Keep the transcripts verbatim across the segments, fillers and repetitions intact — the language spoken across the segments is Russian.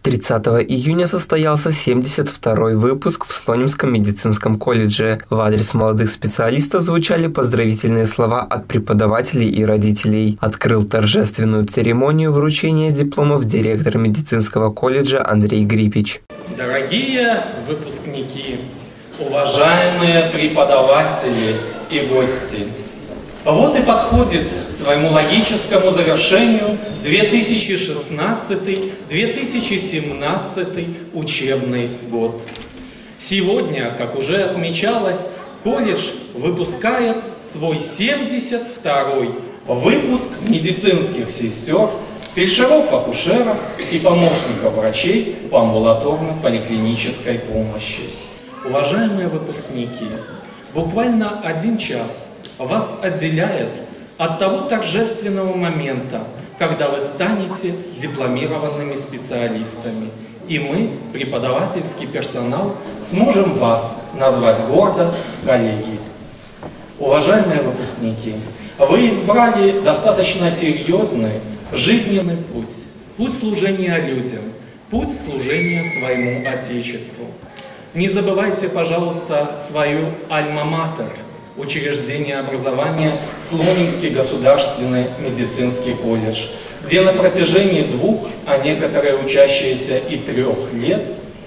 тридцатого июня состоялся семьдесят второй выпуск в Слонимском медицинском колледже. В адрес молодых специалистов звучали поздравительные слова от преподавателей и родителей. Открыл торжественную церемонию вручения дипломов директор медицинского колледжа Андрей Грипич. Дорогие выпускники, уважаемые преподаватели и гости! Вот и подходит к своему логическому завершению две тысячи шестнадцатый — две тысячи семнадцатый учебный год. Сегодня, как уже отмечалось, колледж выпускает свой семьдесят второй выпуск медицинских сестер, фельдшеров-акушеров и помощников врачей по амбулаторно-поликлинической помощи. Уважаемые выпускники, буквально один час вас отделяет от того торжественного момента, когда вы станете дипломированными специалистами. И мы, преподавательский персонал, сможем вас назвать гордо коллеги. Уважаемые выпускники, вы избрали достаточно серьезный жизненный путь. Путь служения людям, путь служения своему Отечеству. Не забывайте, пожалуйста, свою альма-матер, учреждение образования Слонимский государственный медицинский колледж, где на протяжении двух, а некоторые учащиеся и трех лет,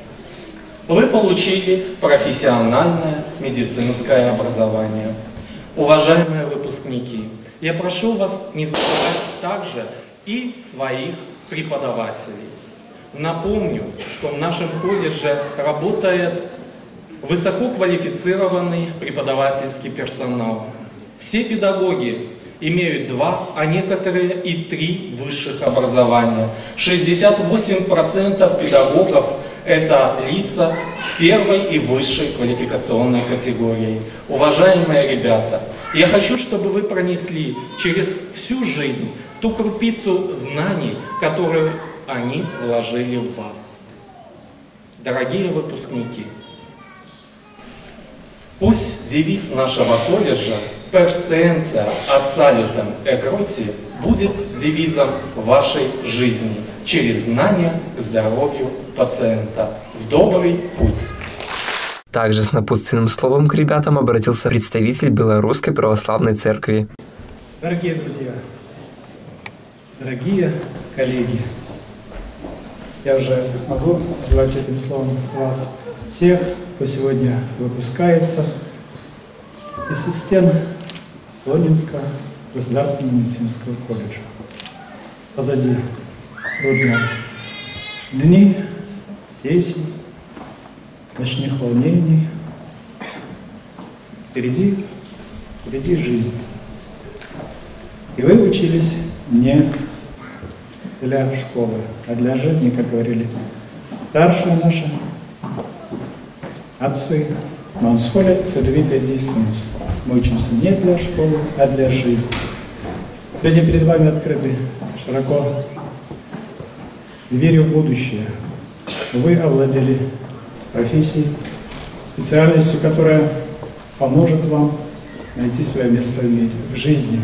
вы получили профессиональное медицинское образование. Уважаемые выпускники, я прошу вас не забывать также и своих преподавателей. Напомню, что в нашем колледже работает высококвалифицированный преподавательский персонал. Все педагоги имеют два, а некоторые и три высших образования. шестьдесят восемь процентов педагогов – это лица с первой и высшей квалификационной категорией. Уважаемые ребята, я хочу, чтобы вы пронесли через всю жизнь ту крупицу знаний, которую они вложили в вас. Дорогие выпускники, пусть девиз нашего колледжа «Per scientia ad salutem et gratiam» будет девизом вашей жизни через знания к здоровью пациента. В добрый путь! Также с напутственным словом к ребятам обратился представитель Белорусской православной церкви. Дорогие друзья, дорогие коллеги, я уже могу назвать этим словом вас всех, кто сегодня выпускается из стен Слонимского государственного медицинского колледжа. Позади трудные дни, сессий, ночных волнений. Впереди, впереди жизнь. И вы учились не для школы, а для жизни, как говорили старшие наши отцы. Монсхоля целевитая действенность. Мы учимся не для школы, а для жизни. Сегодня перед вами открыты широко двери в будущее. Вы овладели профессией, специальностью, которая поможет вам найти свое место в мире, в жизни.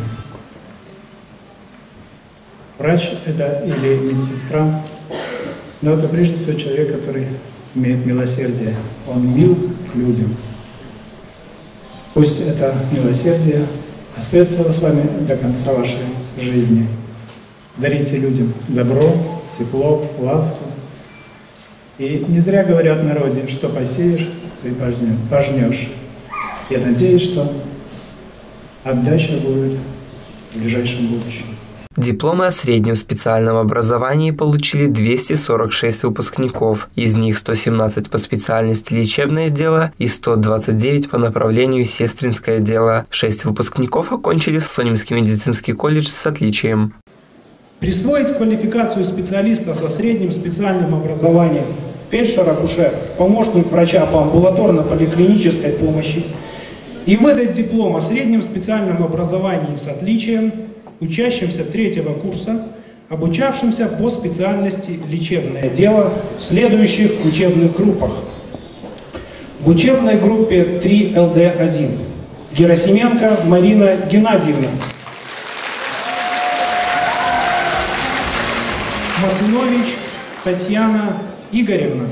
Врач это или медсестра, но это прежде всего человек, который имеет милосердие. Он мил к людям. Пусть это милосердие остается с вами до конца вашей жизни. Дарите людям добро, тепло, ласку. И не зря говорят в народе, что посеешь, ты пожнешь. Я надеюсь, что отдача будет в ближайшем будущем. Дипломы о среднем специальном образовании получили двести сорок шесть выпускников, из них сто семнадцать по специальности лечебное дело и сто двадцать девять по направлению сестринское дело. Шесть выпускников окончили Слонимский медицинский колледж с отличием. Присвоить квалификацию специалиста со средним специальным образованием фельдшер-акушер, помощник врача по амбулаторно-поликлинической помощи и выдать диплом о среднем специальном образовании с отличием учащимся третьего курса, обучавшимся по специальности лечебное дело в следующих учебных группах. В учебной группе три эл дэ один Герасименко Марина Геннадьевна, Мацунович Татьяна Игоревна.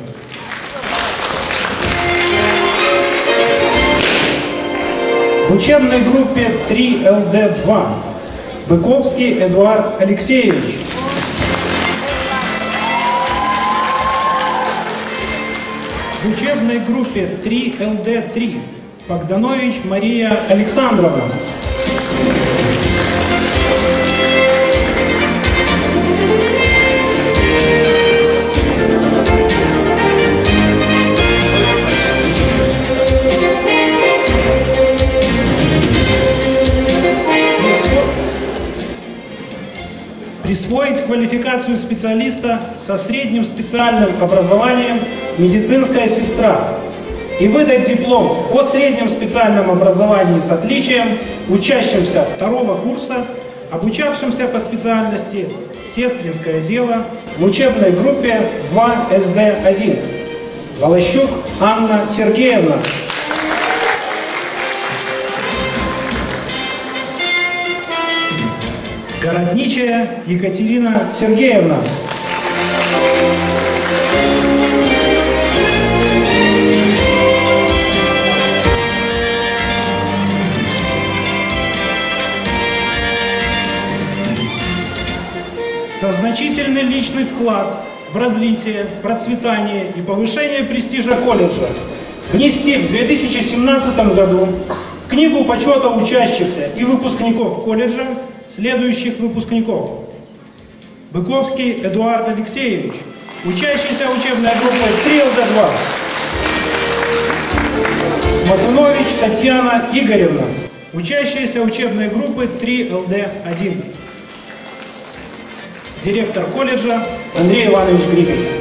В учебной группе три эл дэ два Быковский Эдуард Алексеевич. В учебной группе три эл дэ три Богданович Мария Александровна. Присвоить квалификацию специалиста со средним специальным образованием медицинская сестра и выдать диплом о среднем специальном образовании с отличием учащимся второго курса, обучавшимся по специальности сестринское дело в учебной группе два эс дэ один. Волощук Анна Сергеевна. Городничая Екатерина Сергеевна. За значительный личный вклад в развитие, процветание и повышение престижа колледжа внести в две тысячи семнадцатом году в книгу почета учащихся и выпускников колледжа следующих выпускников: Быковский Эдуард Алексеевич, учащийся учебной группы три эл дэ два, Мазунович Татьяна Игоревна, учащаяся учебной группы три эл дэ один, директор колледжа Андрей Иванович Григорьев.